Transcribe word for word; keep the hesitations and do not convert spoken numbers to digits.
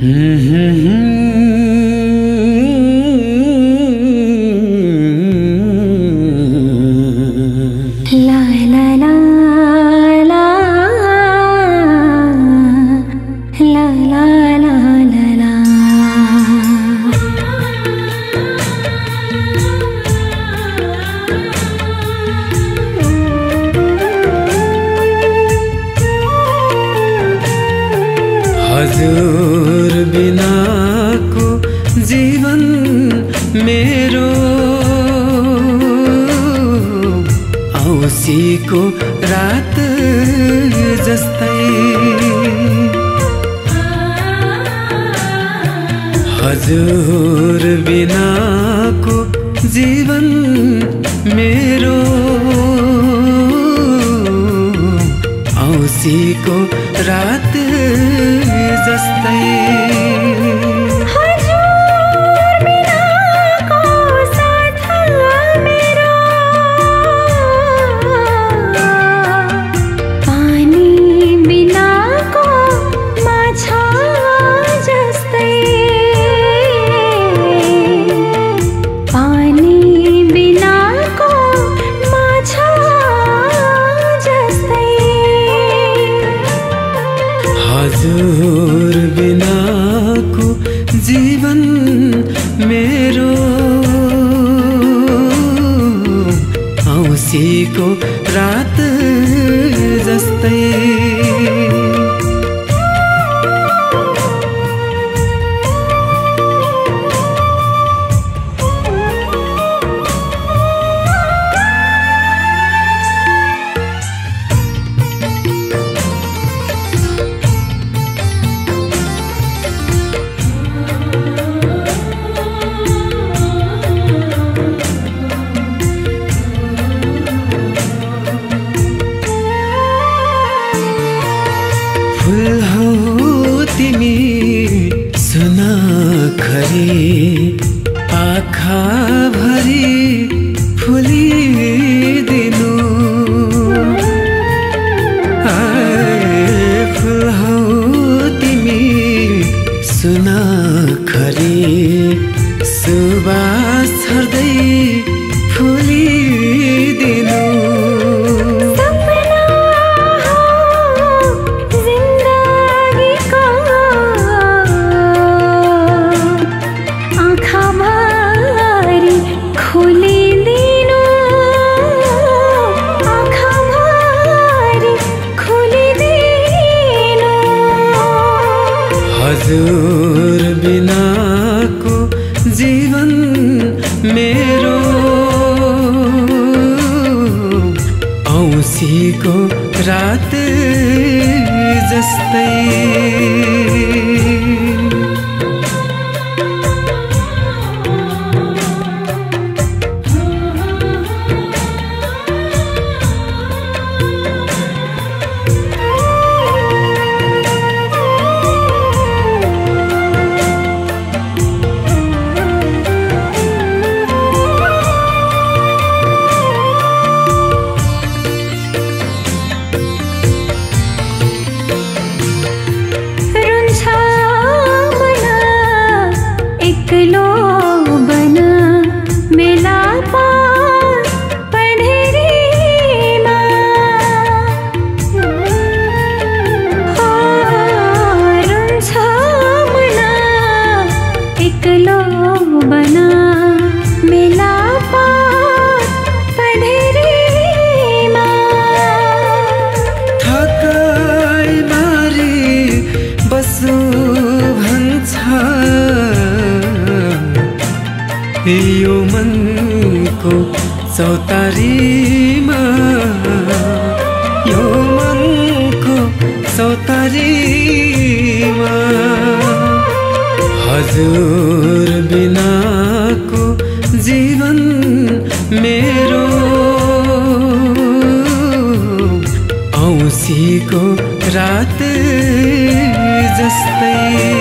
हजुर बिनाको जीवन मेरो औँसीको रात जस्तै। हजुर बिनाको जीवन मेरो औँसीको रात जस्तै। हजुर बिनाको जीवन मेरो औँसीको रात जस्तै। फूल हौ तिमी सुनखरी आँखा भरी फुलिदिनु। फूल हौ तिमी सुनखरी सुबास छर्दै फुलिदिनु। हजुर बिनाको जीवन मेरो औँसीको रात जस्तै। यो मनको चौतारीमा यो मनको चौतारीमा हजुर बिनाको जीवन मेरो औँसीको रात जस्तै।